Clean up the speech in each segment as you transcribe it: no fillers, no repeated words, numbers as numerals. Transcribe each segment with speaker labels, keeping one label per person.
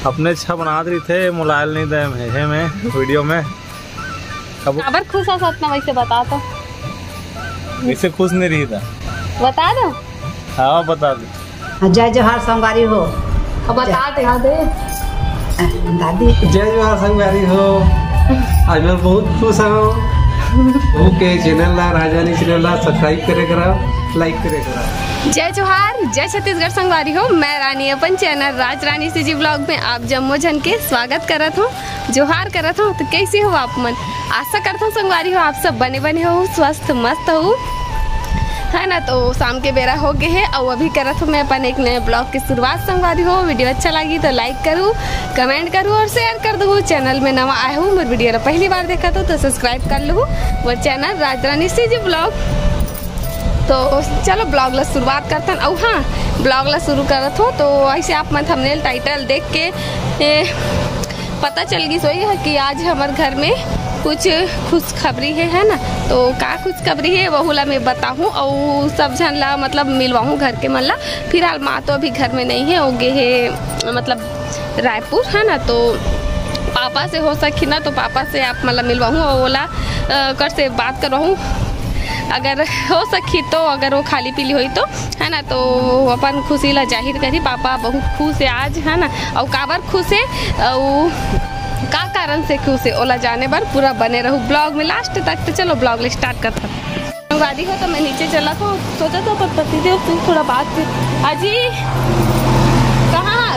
Speaker 1: अपने छा बना रही थे मोबाइल नहीं दे है मैं वीडियो में
Speaker 2: खबर खुश हो सकता वैसे बता तो
Speaker 1: वैसे खुश नहीं रही था
Speaker 2: बता दो।
Speaker 1: हाँ बता दो।
Speaker 3: जय जोहार संगवारी हो।
Speaker 2: बता दे
Speaker 3: दादी
Speaker 4: जय जोहार संगवारी हो। आज मैं बहुत खुश हूँ के चैनल ला राजरानी चैनल ला सब्सक्राइब करे करा लाइक करे करा।
Speaker 2: जय जोहार जय छत्तीसगढ़ संगवारी हो। मैं रानी अपन चैनल राजरानी से जी ब्लॉग में आप जम्मो जन के स्वागत करत हूँ जोहार करत हूँ। तो कैसे हो आप मन? आशा करता हूँ संगवारी हो आप सब बने हो स्वस्थ मस्त हो है ना। तो शाम के बेरा हो गए है और अभी करत हूँ मैं अपन एक नए ब्लॉग की शुरुआत संगवारी हो। वीडियो अच्छा लगी तो लाइक करूँ कमेंट करूँ और शेयर कर दूँ। चैनल में नवा आया हूँ मेरे वीडियो पहली बार देखा तो सब्सक्राइब कर लूँ वो चैनल राजरानी से जी ब्लॉग। तो चलो ब्लॉग ला शुरुआत करते हैं। और हाँ ब्लॉग ला शुरू करत हो तो ऐसे आप मैं थंबनेल टाइटल देख के पता चल गई सोई है कि आज हमारे घर में कुछ खुशखबरी है ना। तो का खुशखबरी है वो ला मैं बताऊँ और सब जन ला मतलब मिलवाऊँ घर के मन ला। फिलहाल माँ तो अभी घर में नहीं है वो गे है मतलब रायपुर है ना। तो पापा से हो सकी ना तो पापा से आप मतलब मिलवाऊँ और ओला कर से बात करवाऊँ अगर हो सकी तो अगर वो खाली पीली हुई तो है ना। तो अपन खुशी ला जाहिर करी। पापा बहुत खुश है आज है ना। और काबर खुश है और का कारण से खुश है ओला जाने पर पूरा बने रहूँ ब्लॉग में लास्ट तक। तो चलो ब्लॉग ले स्टार्ट करता हूँ। गाड़ी हो तो मैं नीचे चला तो सोचा था पर पति देव तुम थोड़ा बात अजी कहाँ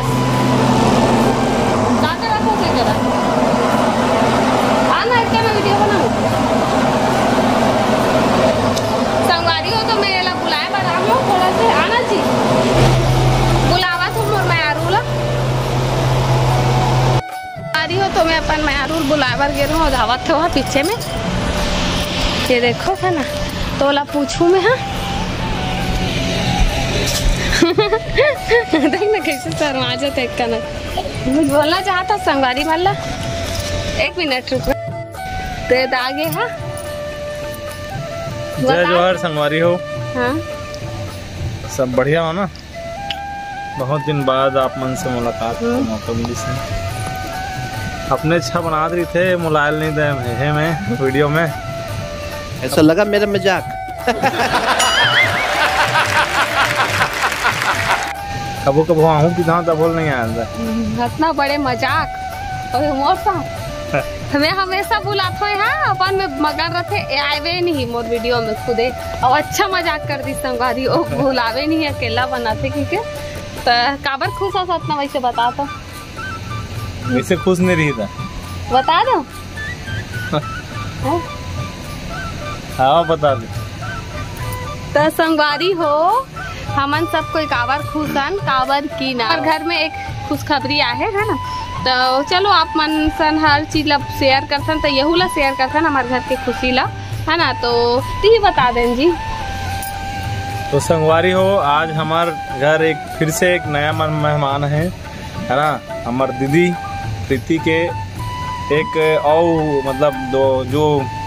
Speaker 2: रखोगे जरा आना क्या मैं वीडियो बनाऊँ संगवारी हो तो मेरे ला बुलाए पर आम लोग थोड़ा से आना जी बुलावा तुम और मैं आरूला हो तो मैं अपन मैरूर बुलावर गे रहा हूँ धावत थे वहाँ पीछे में ये देखो है ना। तो ला पूछूं मैं हाँ देख ना कैसे शर्मा जाते एक का ना कुछ बोलना चाहता संगवारी वाला। एक मिनट रुको तो आगे हाँ
Speaker 1: जय जोहार संगवारी हो।
Speaker 2: हाँ
Speaker 1: सब बढ़िया हो ना। बहुत दिन बाद आप मन से मुलाकात का मौका मिली से अपने छा बना रही थे मोबाइल नहीं दे है मैं वीडियो में
Speaker 4: ऐसा लगा मेरा मजाक
Speaker 1: कबो कबो आहूँ कि था तब बोल नहीं आया
Speaker 2: इतना बड़े मजाक और मोर सा हमें हमेशा बुलाते हैं हाँ अपन में मगन रहते आवे नहीं मोर वीडियो में खुदे और अच्छा मजाक कर दी संगवारी ओ बुलावे नहीं अकेला बनाते क्योंकि तो काबर खुश हो सकता वैसे बता तो
Speaker 1: वैसे खुश नहीं रही था
Speaker 2: बता दो
Speaker 1: हाँ बता दो।
Speaker 2: तो संगवारी हो हमन सब कोई काबर खुशन काबर की ना घर में एक खुशखबरी आहे है ना। तो चलो आप मन सन हर चीज ला शेयर करथन तो यहू ला शेयर करथन हमारे घर के खुशी ला है ना। तो ती बता दें जी।
Speaker 1: तो संगवारी हो आज हमार घर एक फिर से एक नया मेहमान है ना। हमार दीदी प्रीति के एक और मतलब दो जो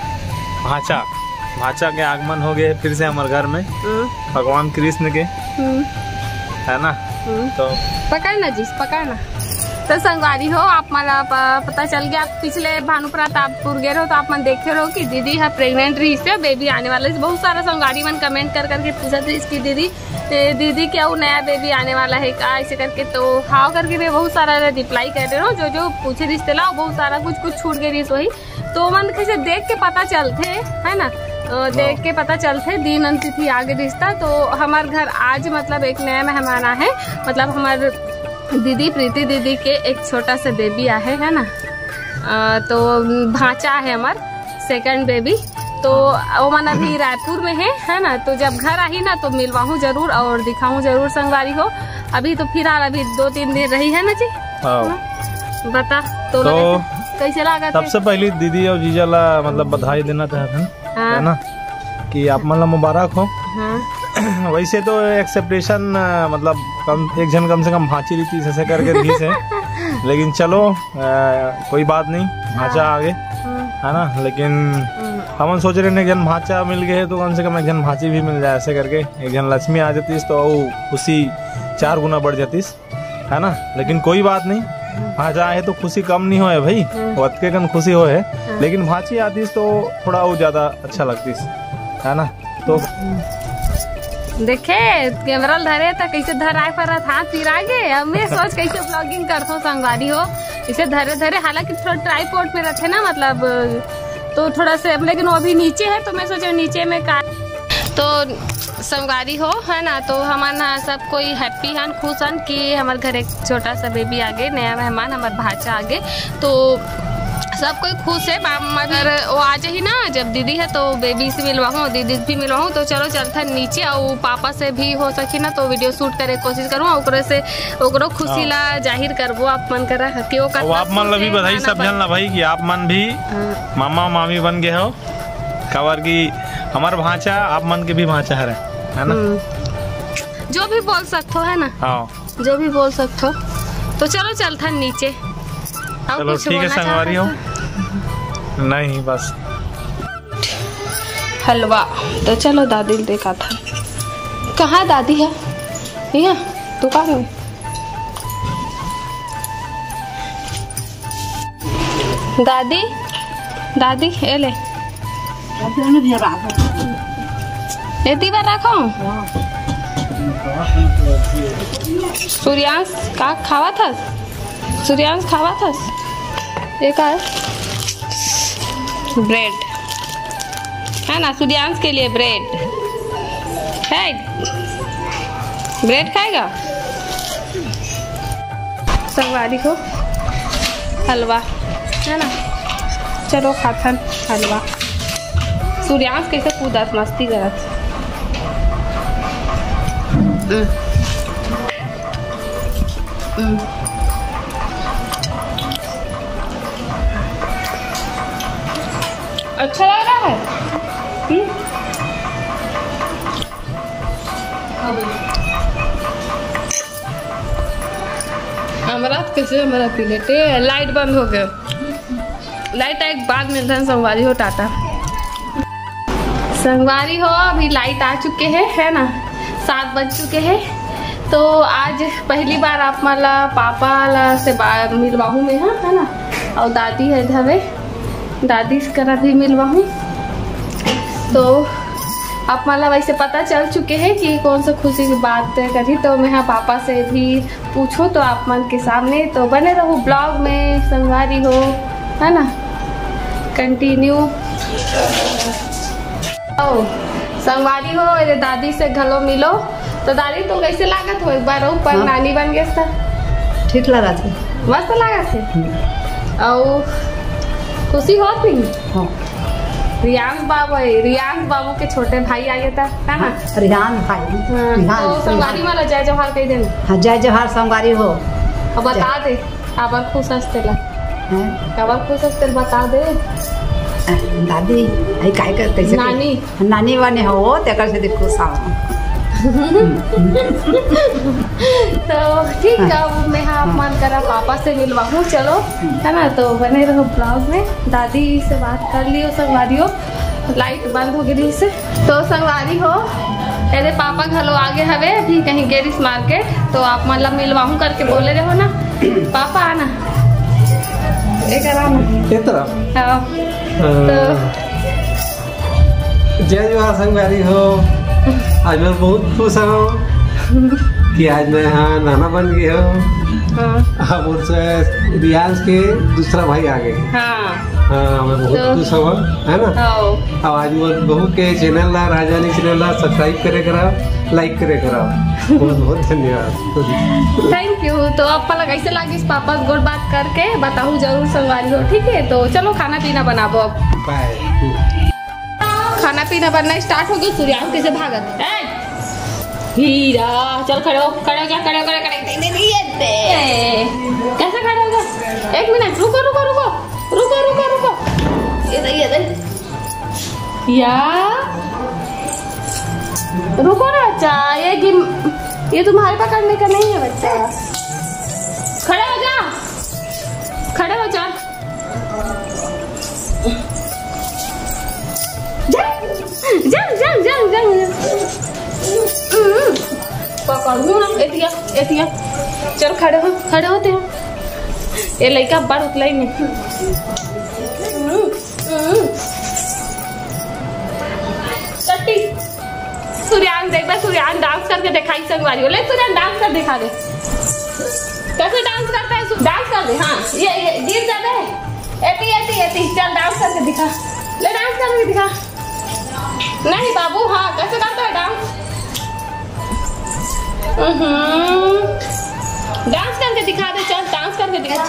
Speaker 1: भाचा के आगमन हो गए फिर से हमारे घर में भगवान कृष्ण के है ना। तो
Speaker 2: पकड़ना जी पकड़ना। तो संगवारी हो आप मला पता चल गया आप पिछले भानुप्रतापपुर गए रहो तो आप मन देखे रहो कि दीदी है प्रेग्नेंट रही से बेबी आने वाला है। बहुत सारा संगवारी मन कमेंट कर करके पूछा था इसकी दीदी क्या वो नया बेबी आने वाला है का ऐसे करके। तो हाँ करके मैं बहुत सारा रिप्लाई कर रहे हो जो पूछे रिश्ते ला बहुत सारा कुछ छूट गई वही। तो मन कैसे देख के पता चलते है ना देख के पता चलते दिन अंतिथि आगे रिश्ता। तो हमारे घर आज मतलब एक नया मेहमान है मतलब हमारे दीदी प्रीति दीदी के एक छोटा सा बेबी आहे है ना। तो भांचा है हमार सेकंड बेबी। तो वो मन अभी रायपुर में है ना। तो जब घर आई ना तो मिलवाऊँ जरूर और दिखाऊँ जरूर संगवारी हो। अभी तो फिलहाल अभी 2-3 दिन रही है ना जी। बता तो कैसे लगा?
Speaker 1: सबसे पहले दीदी और जीजा ला मतलब बधाई देना चाहते हैं है ना कि आप मतलब मुबारक हो। वैसे तो एक्सेप्टेशन मतलब एक जन कम से कम भांची रीति से करके रही से लेकिन चलो कोई बात नहीं भांचा आगे है ना। लेकिन हम सोच रहे हैं एक जन भांचा मिल गए तो कम से कम एक जन भांची भी मिल जाए ऐसे करके एक जन लक्ष्मी आ जाती तो खुशी 4 गुना बढ़ जाती है ना। लेकिन कोई बात नहीं भाजा है तो खुशी कम नहीं होए भाई, वतके कन खुशी होए, लेकिन भाची आती तो थोड़ा वो ज्यादा अच्छा लगती है ना। तो
Speaker 2: देखे कैमरा धरे था कैसे धराए पर हाथ फिरागे, अब मैं सोच कैसे ब्लॉगिंग करता हूँ संगवारी हो, इसे धरे धरे, हालांकि थोड़ा ट्राईपोर्ट पे रखे ना मतलब तो थोड़ा से, लेकिन वो अभी नीचे है तो मैं सोचा नीचे में का तो संगवारी हो है ना। तो हमारा सब कोई हैप्पी हन, खुश हन कि हमारे घर एक छोटा सा बेबी आ गए, नया मेहमान हमारे भाचा आ गए, तो सब कोई खुश है। मगर वो आ जाही ना जब दीदी है तो बेबी से मिलवाऊँ, दीदी से भी मिलवाऊँ, तो चलो चलता नीचे और पापा से भी हो सके ना तो वीडियो शूट करे कोशिश करूँ, ओकरे से ओकरो खुशी ला जाहिर करबो। आप मन करा कि वो
Speaker 1: आप मन भी बधाई सब जन ला भाई कि आप मन भी मामा मामी बन गए हो, खबर की हमारे भाचा आप मन के भी भाचा है ना।
Speaker 2: जो भी बोल सकते हो है ना,
Speaker 1: हाँ
Speaker 2: जो भी बोल सकते हो। तो चलो चलता नीचे।
Speaker 1: चलो ठीक है संगवारी हो। नहीं बस
Speaker 2: हलवा, तो चलो दादी ने देखा था। कहाँ दादी है? यहाँ दुकान में। दादी दादी ये ले एती बार रखो। सूर्यांश का खावा था? सूर्यांश खावा था? ये का है? ब्रेड है ना, सूर्यांश के लिए ब्रेड है, ब्रेड खाएगा। संगवारी को हलवा है ना, चलो खाथन हलवा। सूर्यांश कैसे कूदत मस्ती करत। अच्छा लग रहा है। हमारा कैसे हमारा प्लेट लाइट बंद हो गया, लाइट एक बाद मिलता है। संगवारी हो टाटा संगवारी हो, अभी लाइट आ चुके हैं है ना, 7 बज चुके हैं। तो आज पहली बार आप मला पापा ला से मिलवाहूँ में है ना, और दादी है धवे, दादी से करा भी मिलवाहूँ। तो आप मला वैसे पता चल चुके हैं कि कौन सा खुशी की बात करी, तो मैं हाँ पापा से भी पूछूं तो आप मन के सामने। तो बने रहो ब्लॉग में संगवारी हो है ना, कंटिन्यू। संगवारी हो अरे दादी से घलो मिलो। तो दादी तो कैसे लागत हो? एक बार ऊपर
Speaker 3: हाँ।
Speaker 2: नानी बन गए था,
Speaker 3: ठीक लगा थे,
Speaker 2: मस्त लगा थे। और खुशी होती
Speaker 3: हाँ।
Speaker 2: रियांश बाबू के छोटे भाई आ गया था है ना,
Speaker 3: रिहान भाई रिहान
Speaker 2: तो संगवारी वाला जय जोहार कह देना।
Speaker 3: हाँ जय जोहार संगवारी हो।
Speaker 2: अब बता दे आबर खुश हस्ते ला, आबर खुश हस्ते बता दे।
Speaker 3: दादी आई काय कर कैसे
Speaker 2: नानी
Speaker 3: नानी बने हो तेकर से देखो सावा।
Speaker 2: तो ठीक है, अब मैं हाँ मन करा पापा से मिलवाऊँ, चलो है ना। तो बने रहो ब्लॉग में। दादी से बात कर लियो संगवारी हो, लाइट बंद हो गई से। तो संगवारी हो अरे पापा घलो आगे हवे अभी कहीं गेरिस मार्केट, तो आप मतलब मिलवाऊँ करके बोले रहो ना पापा आना एक
Speaker 4: तरफ।
Speaker 2: हाँ
Speaker 4: जय जोहार संगवारी हो। आज मैं बहुत खुश हूँ कि आज मैं यहाँ नाना बन गई हूँ। अब उससे रियांश के दूसरा भाई आ गए। हाँ मैं बहुत खुश हूँ है ना। अब आज वो बहू के चैनल ला राजानी चैनल ला सब्सक्राइब करे करा, लाइक करे करा। बहुत बहुत धन्यवाद,
Speaker 2: थैंक यू। तो आप कैसे लगी इस पापा से गोल बात करके बताऊँ जरूर संगवारी हो, ठीक है। तो चलो खाना पीना बनाबो अब।
Speaker 4: बाय।
Speaker 2: खाना पीना बनना स्टार्ट हो गया। सूर्यांश कैसे भागत है? हीरा चल खड़े हो, खड़े हो जा, खड़े हो, खड़े दे कैसे खड़े हो जा? 1 मिनट रुको रुको रुको रुको रुको रुको, ये दे या रुको ना बच्चा, ये तुम्हारे पकड़ने का नहीं है बच्चा। खड़े हो जा, खड़े हो जा। जंग पकड़ू ना, एतिया चल खड़े होते हैं। ये लड़का बड़ उतलाई नहीं। सूर्यान देख बे, सूर्यान डांस करके दिखाई संगवारी हो। ले सूर्यान डांस कर दिखा दे, कैसे डांस करता है। डांस कर दे। हाँ ये गिर जाता है। एती एती एती चल डांस करके दिखा। ले डांस करके दिखा। नहीं बाबू, हाँ कैसे करता है डांस। डांस करके दिखा दे। चल डांस करके दिखा।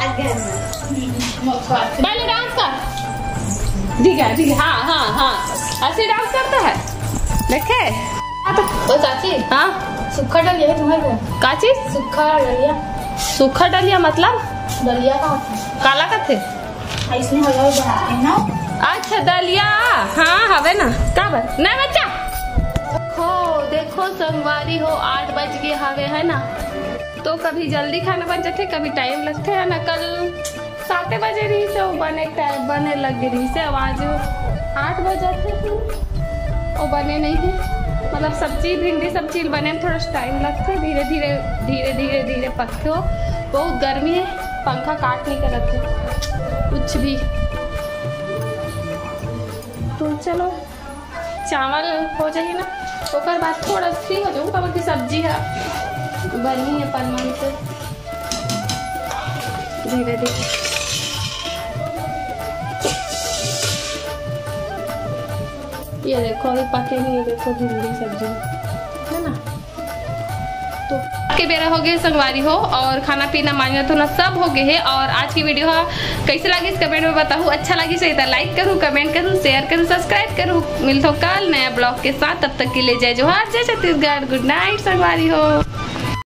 Speaker 2: पहले डांस कर। ठीक है ठीक है। हाँ हाँ हाँ ऐसे डांस करता है देखे।
Speaker 5: तो चाची
Speaker 2: हाँ
Speaker 5: सूखा डलिया है तुम्हारे घर?
Speaker 2: का चीज?
Speaker 5: सूखा डलिया।
Speaker 2: सूखा डलिया मतलब
Speaker 5: डलिया का
Speaker 2: काला का थे
Speaker 5: इसमें हलवा बनाते हैं ना।
Speaker 2: अच्छा दलिया, हाँ हवे ना का बात ना बच्चा। हो देखो संगवारी हो 8 बज गए हवे है ना। तो कभी जल्दी खाना बन जाते, कभी टाइम लगते है ना। कल 7 बजे रही से बने टाइम बने लग रही से, अब आज 8 बजे थे और बने नहीं थे। मतलब सब्जी भिंडी सब चीज बने में थोड़ा टाइम लगता है। धीरे धीरे धीरे धीरे धीरे पकते हो। बहुत गर्मी है, पंखा काट नहीं कर रखे कुछ भी। तो चलो चावल हो जाइए ना, उसके बाद थोड़ा फ्री हो जाऊँ। कब की सब्जी है बनी है पनमन से धीरे धीरे। ये देखो अभी पके नहीं, देखो भिंडी सब्जी है ना। तो के बेरा हो गए संगवारी हो, और खाना पीना मांझना धोना सब हो गए है। और आज की वीडियो कैसे लगी इस कमेंट में बताऊँ। अच्छा लगी सही तो लाइक करूँ, कमेंट करूँ, शेयर करूँ, सब्सक्राइब करूँ। मिलता हूँ कल नया ब्लॉग के साथ। तब तक के लिए जय जोहार, जय छत्तीसगढ़। गुड नाइट संगवारी हो।